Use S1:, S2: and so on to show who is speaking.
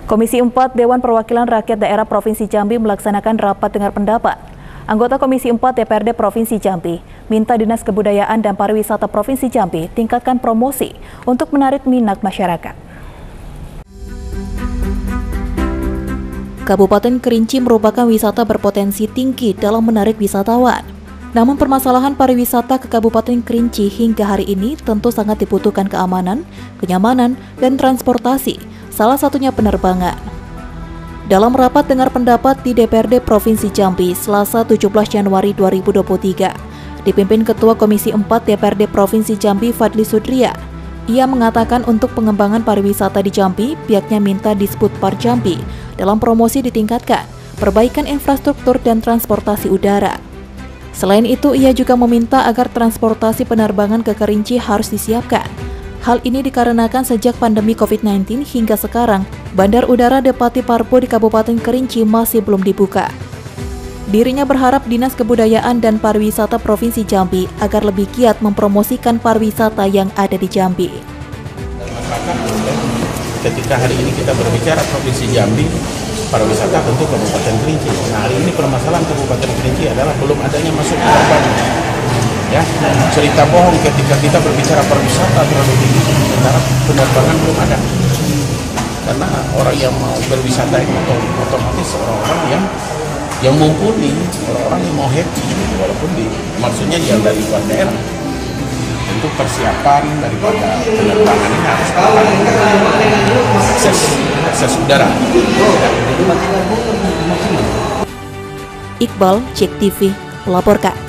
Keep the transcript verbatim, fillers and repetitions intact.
S1: Komisi empat Dewan Perwakilan Rakyat Daerah Provinsi Jambi melaksanakan rapat dengar pendapat. Anggota Komisi empat D P R D Provinsi Jambi minta Dinas Kebudayaan dan Pariwisata Provinsi Jambi tingkatkan promosi untuk menarik minat masyarakat. Kabupaten Kerinci merupakan wisata berpotensi tinggi dalam menarik wisatawan. Namun permasalahan pariwisata ke Kabupaten Kerinci hingga hari ini tentu sangat dibutuhkan keamanan, kenyamanan, dan transportasi, salah satunya penerbangan. Dalam rapat dengar pendapat di D P R D Provinsi Jambi, Selasa tujuh belas Januari dua ribu dua puluh tiga, dipimpin Ketua Komisi empat D P R D Provinsi Jambi Fadli Sudria. Ia mengatakan untuk pengembangan pariwisata di Jambi, pihaknya minta Disputpar Jambi dalam promosi ditingkatkan, perbaikan infrastruktur dan transportasi udara. Selain itu, ia juga meminta agar transportasi penerbangan ke Kerinci harus disiapkan. Hal ini dikarenakan sejak pandemi COVID sembilan belas hingga sekarang, Bandar Udara Depati Parpo di Kabupaten Kerinci masih belum dibuka. Dirinya berharap Dinas Kebudayaan dan Pariwisata Provinsi Jambi agar lebih giat mempromosikan pariwisata yang ada di Jambi.
S2: Ketika hari ini kita berbicara Provinsi Jambi, pariwisata tentu Kabupaten Kerinci. Nah, hari ini permasalahan Kabupaten Kerinci adalah belum adanya masuk penerbangan. Ya, cerita bohong ketika kita berbicara pariwisata terlalu tinggi, sementara penerbangan belum ada. Karena orang yang mau berwisata itu otomatis orang-orang yang yang mumpuni, orang-orang yang mau happy, walaupun di maksudnya yang dari luar daerah. Untuk persiapan daripada penerbangan ini harus akses akses udara.
S1: Iqbal, Cek T V, melaporkan.